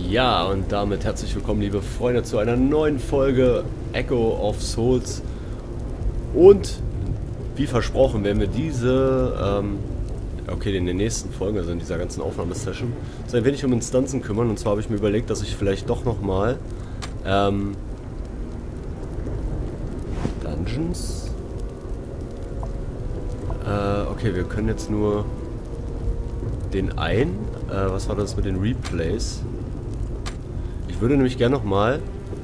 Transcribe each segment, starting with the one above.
Ja, und damit herzlich willkommen, liebe Freunde, zu einer neuen Folge Echo of Souls. Und wie versprochen werden wir diese, in den nächsten Folgen, also in dieser ganzen Aufnahmesession, so ein wenig um Instanzen kümmern. Und zwar habe ich mir überlegt, dass ich vielleicht doch nochmal Dungeons. Okay, wir können jetzt nur den einen. Was war das mit den Replays? Ich würde nämlich gerne nochmal...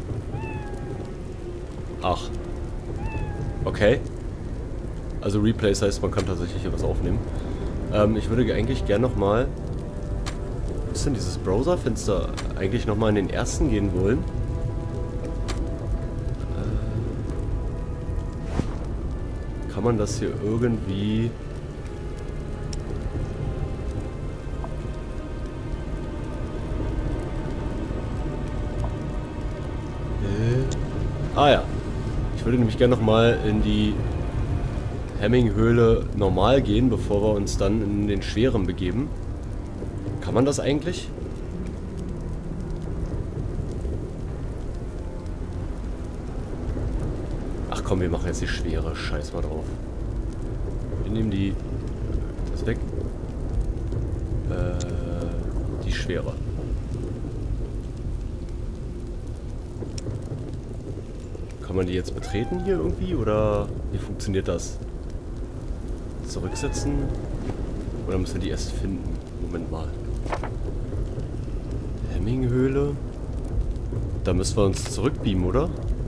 Ach. Okay. Also Replays heißt, man kann tatsächlich hier was aufnehmen. Ich würde eigentlich gerne nochmal... Was ist denn dieses Browserfenster? Eigentlich nochmal in den ersten gehen wollen. Kann man das hier irgendwie... Ah ja. Ich würde nämlich gerne nochmal in die Hemming-Höhle normal gehen, bevor wir uns dann in den schweren begeben. Kann man das eigentlich? Ach komm, wir machen jetzt die schwere. Scheiß mal drauf. Wir nehmen die... Das weg. Die schwere. Kann man die jetzt betreten hier irgendwie? Oder wie funktioniert das? Zurücksetzen? Oder müssen wir die erst finden? Moment mal. Hemming-Höhle. Da müssen wir uns zurückbeamen, oder?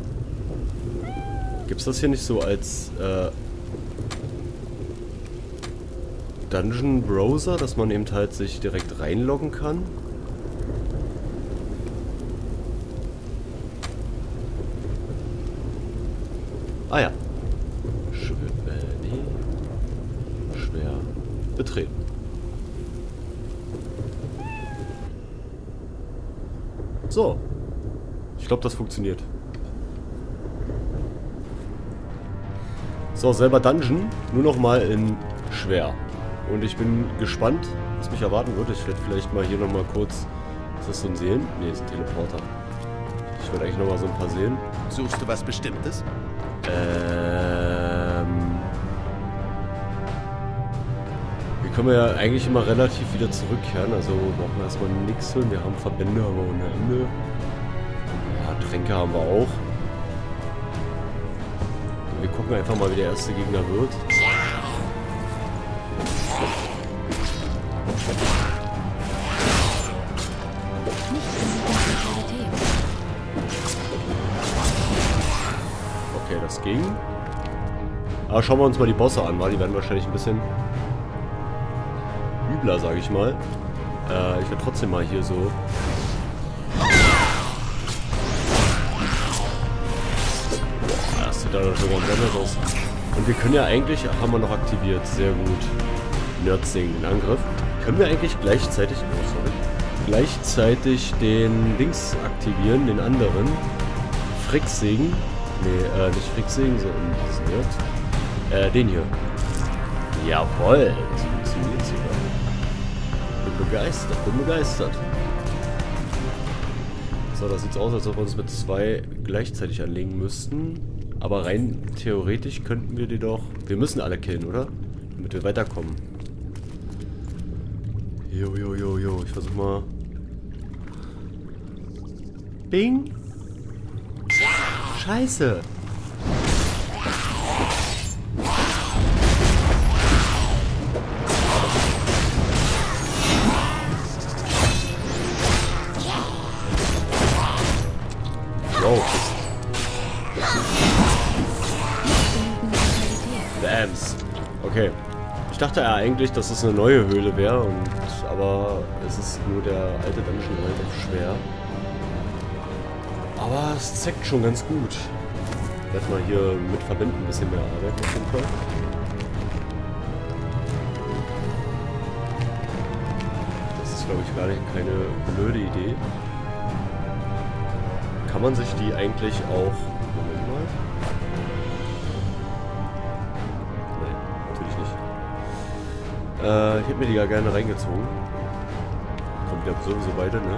Gibt es das hier nicht so als Dungeon Browser, dass man eben halt sich direkt reinloggen kann? Ah ja. Schwer betreten. So. Ich glaube, das funktioniert. So, selber Dungeon. Nur noch mal in schwer. Und ich bin gespannt, was mich erwarten wird. Ich werde vielleicht mal hier noch mal kurz... Ist das so ein Seelen? Ne, ist ein Teleporter. Ich werde eigentlich noch mal so ein paar sehen. Suchst du was Bestimmtes? Wir können ja eigentlich immer relativ wieder zurückkehren, also brauchen wir erstmal nichts holen. Wir haben Verbände, haben wir ohne Ende. Ja, Tränke haben wir auch. Wir gucken einfach mal, wie der erste Gegner wird. Okay, das ging. Aber schauen wir uns mal die Bosse an, weil die werden wahrscheinlich ein bisschen übler, sage ich mal. Ich werde trotzdem mal hier so... Boah, das sieht da schon ganz anders aus. Und wir können ja eigentlich... Haben wir noch aktiviert, sehr gut. Nerdsing, den Angriff. Können wir eigentlich gleichzeitig... Oh, sorry. Gleichzeitig den Dings aktivieren, den anderen. Fricksegen. Nee, nicht Fricksegen, sondern diesen hier. Den hier. Jawohl, das funktioniert sogar. Bin begeistert. So, das sieht aus, als ob wir uns mit zwei gleichzeitig anlegen müssten. Aber rein theoretisch könnten wir die doch... Wir müssen alle killen, oder? Damit wir weiterkommen. Jo. Ich versuch mal... Bing! Scheiße! Yo. Dams. Okay. Ich dachte ja eigentlich, dass es eine neue Höhle wäre, aber es ist nur der alte Dungeon relativ schwer. Aber es zeigt schon ganz gut. Ich werde mal hier mit Verbänden ein bisschen mehr arbeiten auf jeden Fall. Das ist, glaube ich, gar nicht keine blöde Idee. Kann man sich die eigentlich auch... Moment mal. Nein, natürlich nicht. Ich hätte mir die ja gerne reingezogen. Komm, Ja, sowieso beide, ne?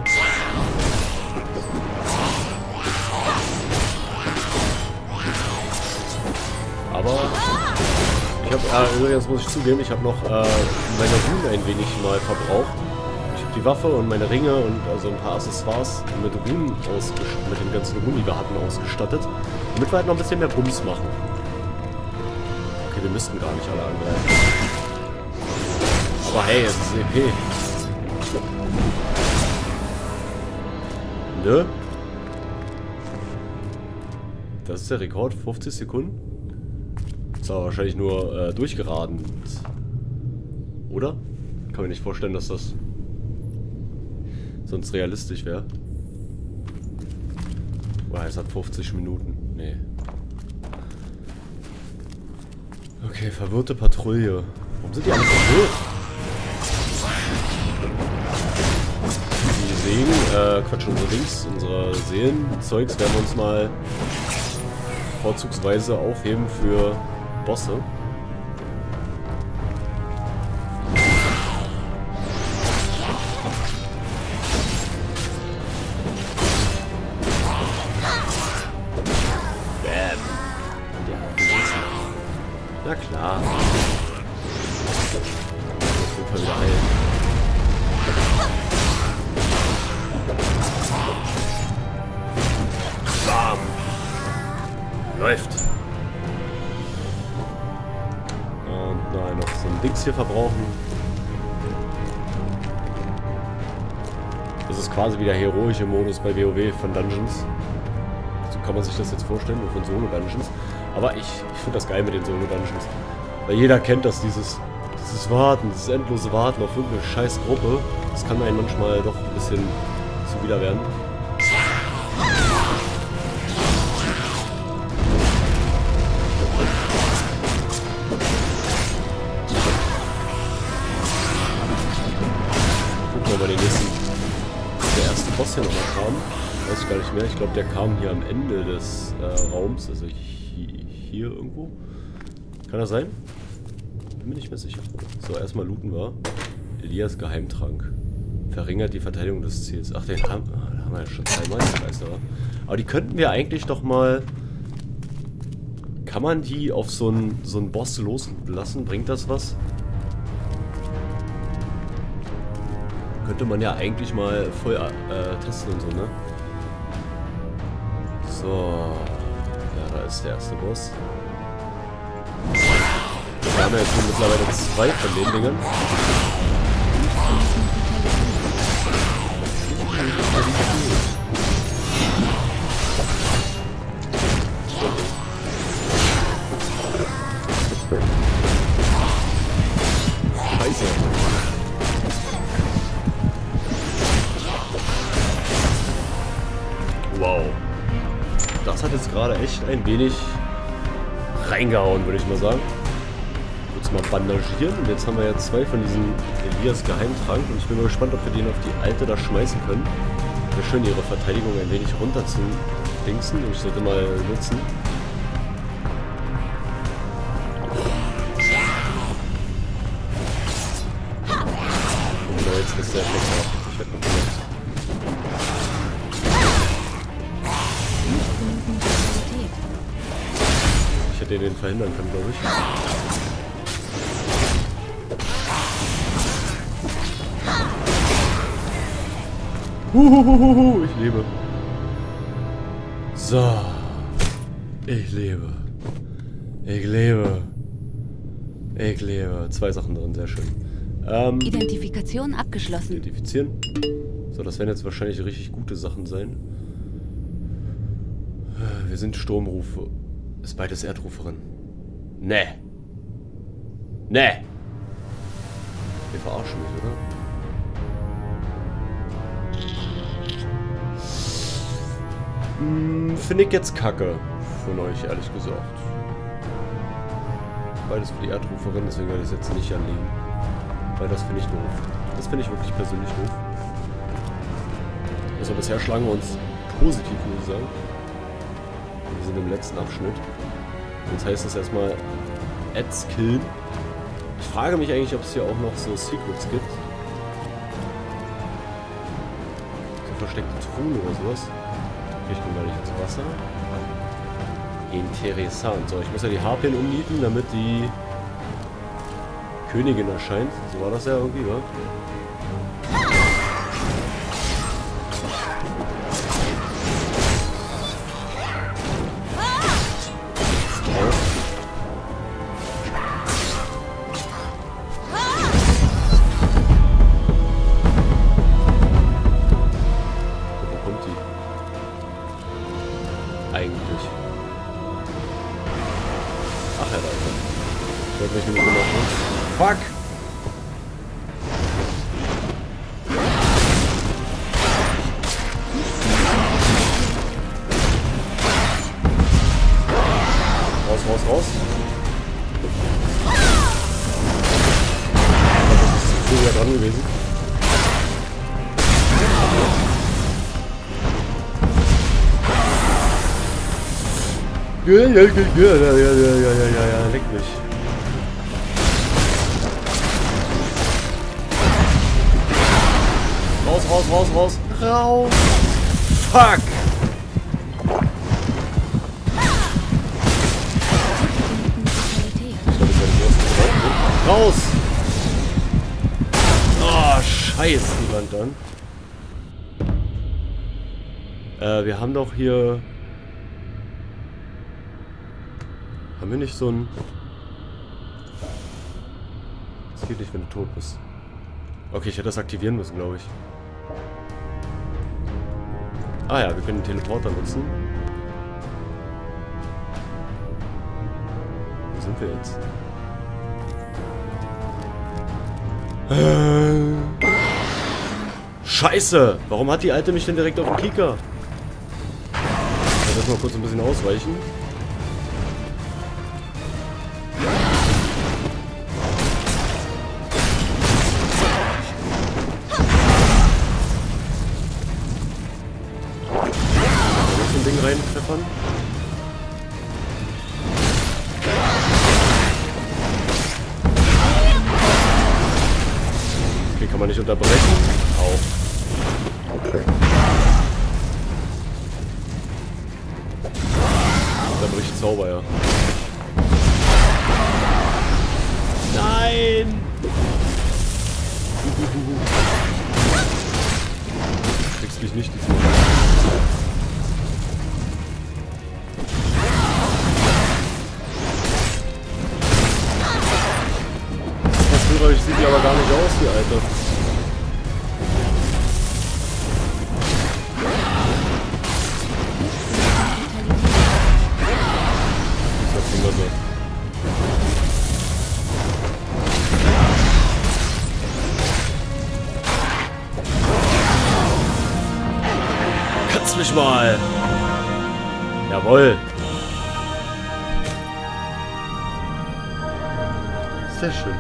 Aber ich habe, übrigens muss ich zugeben, ich habe noch meine Runen ein wenig mal verbraucht. Ich habe die Waffe und meine Ringe und also ein paar Accessoires mit Runen mit den ganzen Runen, die wir hatten, ausgestattet. Damit wir halt noch ein bisschen mehr Bums machen. Okay, wir müssten gar nicht alle angreifen. Aber hey, es ist EP. Ne? Das ist der Rekord, 50 Sekunden. Ist aber wahrscheinlich nur durchgeraten. Oder? Kann mir nicht vorstellen, dass das sonst realistisch wäre. Boah, es hat 50 Minuten. Nee. Okay, verwirrte Patrouille. Warum sind die alle verwirrt? Die Segen, Quatsch, unsere Dings, unsere Seelenzeugs werden wir uns mal vorzugsweise aufheben für Bosse. Bam. Na klar. Das wird mal wieder heilen. Bam. Läuft. Nein, noch so ein Dings hier verbrauchen. Das ist quasi wie der heroische Modus bei WoW von Dungeons. So kann man sich das jetzt vorstellen, nur von Solo-Dungeons. Aber ich finde das geil mit den Solo-Dungeons. Weil jeder kennt das, dieses Warten, dieses endlose Warten auf irgendeine scheiß Gruppe. Das kann einem manchmal doch ein bisschen zuwider werden. Der erste Boss hier nochmal kam, weiß ich gar nicht mehr. Ich glaube, der kam hier am Ende des Raums, also hier irgendwo. Kann das sein? Bin mir nicht mehr sicher. So, erstmal looten wir. Elias Geheimtrank. Verringert die Verteidigung des Ziels. Ach, den haben wir ja schon zweimal. Aber die könnten wir eigentlich doch mal... Kann man die auf so einen Boss loslassen? Bringt das was? Könnte man ja eigentlich mal voll testen und so, ne? So. Ja, da ist der erste Boss. Wir haben ja jetzt schon mittlerweile 2 von den Dingern. Scheiße. Wow. Das hat jetzt gerade echt ein wenig reingehauen, würde ich mal sagen. Kurz mal bandagieren. Und jetzt haben wir ja 2 von diesen Elias Geheimtrank. Und ich bin mal gespannt, ob wir den auf die alte da schmeißen können. Wäre schön, ihre Verteidigung ein wenig runter zu dingsen. Und ich sollte mal nutzen. Und jetzt ist der Effekt auch richtig weggekommen. Ich hätte den verhindern können, glaube ich. Ich lebe. So. Ich lebe. Ich lebe. Ich lebe. 2 Sachen drin, sehr schön. Identifikation abgeschlossen. Identifizieren. So, das werden jetzt wahrscheinlich richtig gute Sachen sein. Wir sind Sturmrufe. Ist beides Erdruferin. Nee. Nee. Wir verarschen mich, oder? Finde ich jetzt kacke. Von euch, ehrlich gesagt. Beides für die Erdruferin, deswegen werde ich es jetzt nicht anlegen. Weil das finde ich doof. Das finde ich wirklich persönlich doof. Also bisher schlagen wir uns positiv, muss ich sagen. Wir sind im letzten Abschnitt. Jetzt heißt es erstmal Ads killen. Ich frage mich eigentlich, ob es hier auch noch so Secrets gibt. Eine versteckte Truhe oder sowas. Ich komme gar nicht ins Wasser. Interessant. So, ich muss ja die Harpien umnieten, damit die Königin erscheint. So war das ja irgendwie, wa? Fuck! Raus, raus, raus. Das ist zu früh dran gewesen. Ja, leck mich. Raus, raus, raus, raus. Raus. Fuck. Raus. Oh, scheiße, die Wand dann. Wir haben doch hier... Haben wir nicht so ein... Das geht nicht, wenn du tot bist. Okay, ich hätte das aktivieren müssen, glaube ich. Ah ja, wir können den Teleporter nutzen. Wo sind wir jetzt? Scheiße! Warum hat die Alte mich denn direkt auf den Kieker? Ich werde erstmal kurz ein bisschen ausweichen. Ding reinpfeffern. Okay, kann man nicht unterbrechen. Au. Okay. Unterbricht Zauber, ja. Nein! Du kriegst mich nicht diesmal. Ich sieht die aber gar nicht aus, die Alte. Das ist immer so. Kannst mich mal! Jawohl! Sehr schön.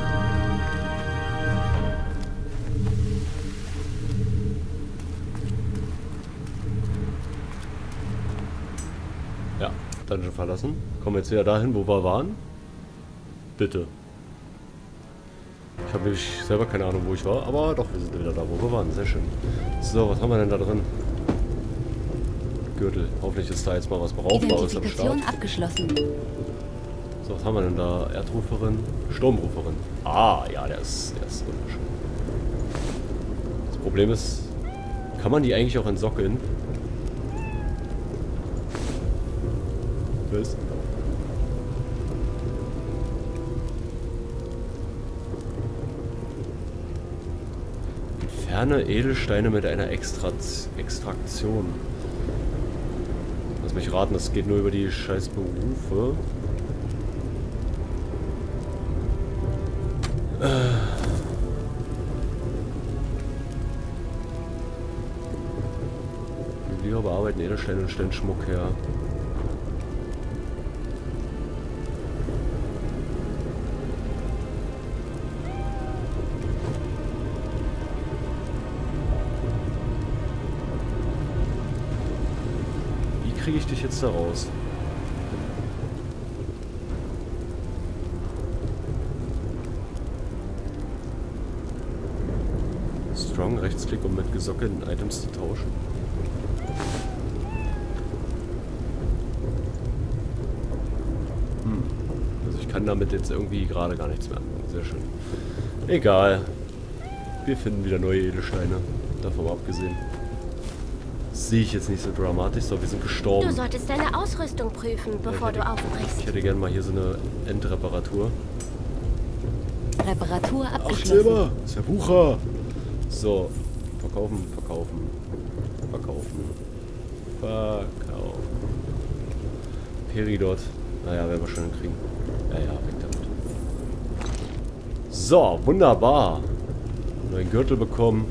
Ja, Dungeon verlassen. Kommen wir jetzt wieder dahin, wo wir waren. Bitte. Ich habe nämlich selber keine Ahnung, wo ich war, aber doch, wir sind wieder da, wo wir waren. Sehr schön. So, was haben wir denn da drin? Gürtel. Hoffentlich ist da jetzt mal was Brauchbares am Start. Abgeschlossen. So, was haben wir denn da? Erdruferin, Sturmruferin. Ah, ja, der ist wunderschön. Das Problem ist, kann man die eigentlich auch entsockeln? Was? Entferne Edelsteine mit einer Extraktion. Lass mich raten, das geht nur über die scheiß Berufe. Wir bearbeiten Edelsteine und stellen Schmuck her. Wie kriege ich dich jetzt da raus? Strong Rechtsklick, um mit gesockelten Items zu tauschen. Also ich kann damit jetzt irgendwie gerade gar nichts mehr anfangen. Sehr schön. Egal. Wir finden wieder neue Edelsteine. Davon abgesehen. Sehe ich jetzt nicht so dramatisch, so wir sind gestorben. Du solltest deine Ausrüstung prüfen, bevor du aufbrichst. Ich hätte gerne mal hier so eine Endreparatur. Reparatur 8 abgeschlossen. Silber! Das ist ja Wucher! So. Verkaufen, verkaufen. Verkaufen. Verkaufen. Peridot. Naja, werden wir schon hinkriegen. Ja, weg damit. So, wunderbar. Neuen Gürtel bekommen.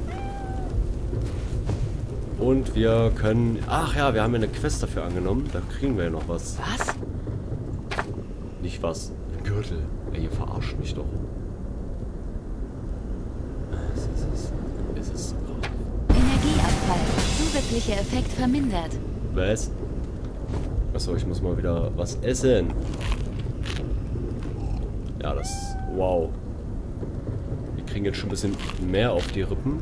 Und wir können... Ach ja, wir haben ja eine Quest dafür angenommen. Da kriegen wir ja noch was. Was? Nicht was. Ein Gürtel. Ey, ihr verarscht mich doch. Es ist so brav. Energieabfall. Zusätzlicher Effekt vermindert. Was? Achso, ich muss mal wieder was essen. Ja, das... Wow. Wir kriegen jetzt schon ein bisschen mehr auf die Rippen.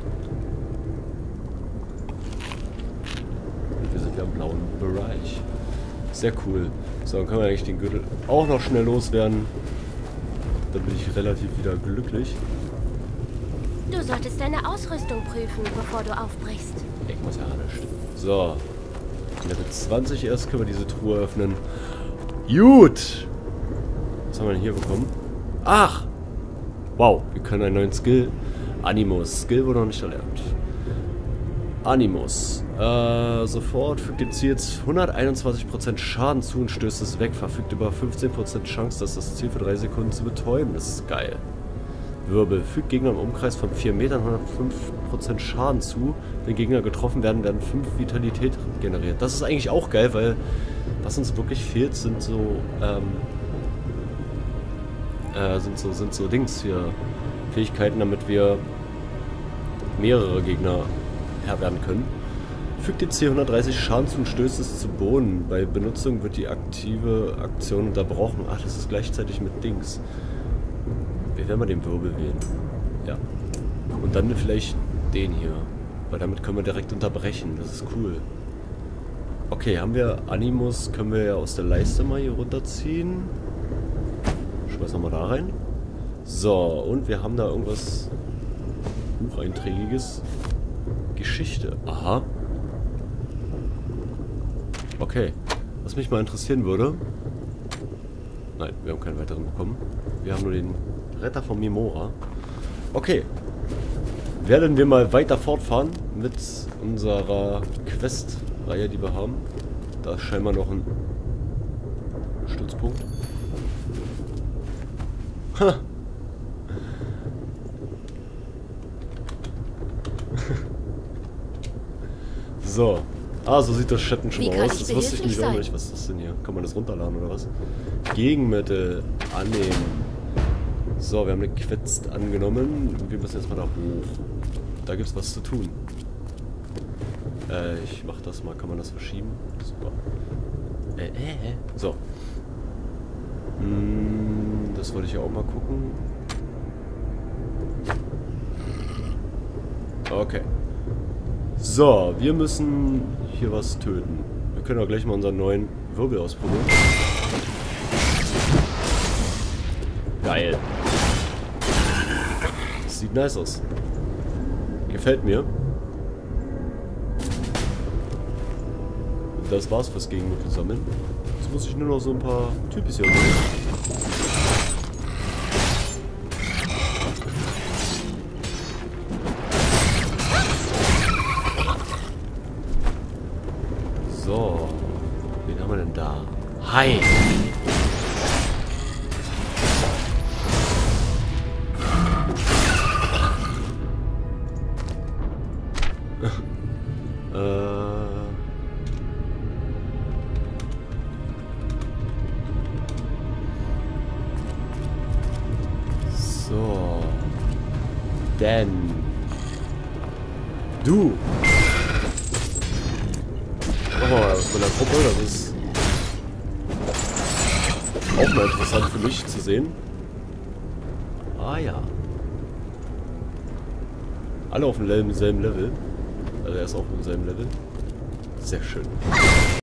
Und wir sind ja im blauen Bereich. Sehr cool. So, dann können wir eigentlich den Gürtel auch noch schnell loswerden. Dann bin ich relativ wieder glücklich. Du solltest deine Ausrüstung prüfen, bevor du aufbrichst. Ich muss ja nicht. So. Level 20 erst können wir diese Truhe öffnen. Gut. Was haben wir denn hier bekommen? Ach! Wow, wir können einen neuen Skill. Animus. Skill wurde noch nicht erlernt. Animus. Sofort fügt dem Ziel jetzt 121% Schaden zu und stößt es weg. Verfügt über 15% Chance, dass das Ziel für 3 Sekunden zu betäuben. Das ist geil. Wirbel. Fügt Gegner im Umkreis von 4 Metern 105% Schaden zu. Wenn Gegner getroffen werden, werden 5 Vitalität generiert. Das ist eigentlich auch geil, weil was uns wirklich fehlt, sind so sind so Dings hier. Fähigkeiten, damit wir mehrere Gegner Herr werden können. Fügt dem Ziel 130 Schaden zu und stößt es zu Boden. Bei Benutzung wird die aktive Aktion unterbrochen. Ach, das ist gleichzeitig mit Dings. Wir werden mal den Wirbel wählen. Ja. Und dann vielleicht den hier. Weil damit können wir direkt unterbrechen. Das ist cool. Okay, haben wir Animus, können wir ja aus der Leiste mal hier runterziehen. Schmeiß nochmal da rein. So, und wir haben da irgendwas Bucheinträgiges. Geschichte. Aha. Okay. Was mich mal interessieren würde. Nein, wir haben keinen weiteren bekommen. Wir haben nur den Retter von Mimora. Okay. Werden wir mal weiter fortfahren mit unserer Quest-Reihe, die wir haben. Da ist scheinbar noch ein Stützpunkt. Ha! So. Ah, so sieht das Chatten schon mal aus. Das wusste ich nicht auch nicht. Was ist das denn hier? Kann man das runterladen oder was? Gegenmittel annehmen. So, wir haben eine Quest angenommen. Wir müssen jetzt mal da hoch. Da gibt es was zu tun. Ich mach das mal. Kann man das verschieben? Super. So. Das wollte ich ja auch mal gucken. Okay. So, wir müssen hier was töten. Wir können auch gleich mal unseren neuen Wirbel ausprobieren. Geil. Das sieht nice aus. Gefällt mir. Das war's fürs Gegenmittel sammeln. Jetzt muss ich nur noch so ein paar Typis hier umgehen. So. Wen haben wir denn da? Hi! So. Denn. Du! Machen wir mal was von der Gruppe, das ist auch mal interessant für mich zu sehen. Ah ja. alle auf demselben Level. Also er ist auch auf demselben Level. Sehr schön.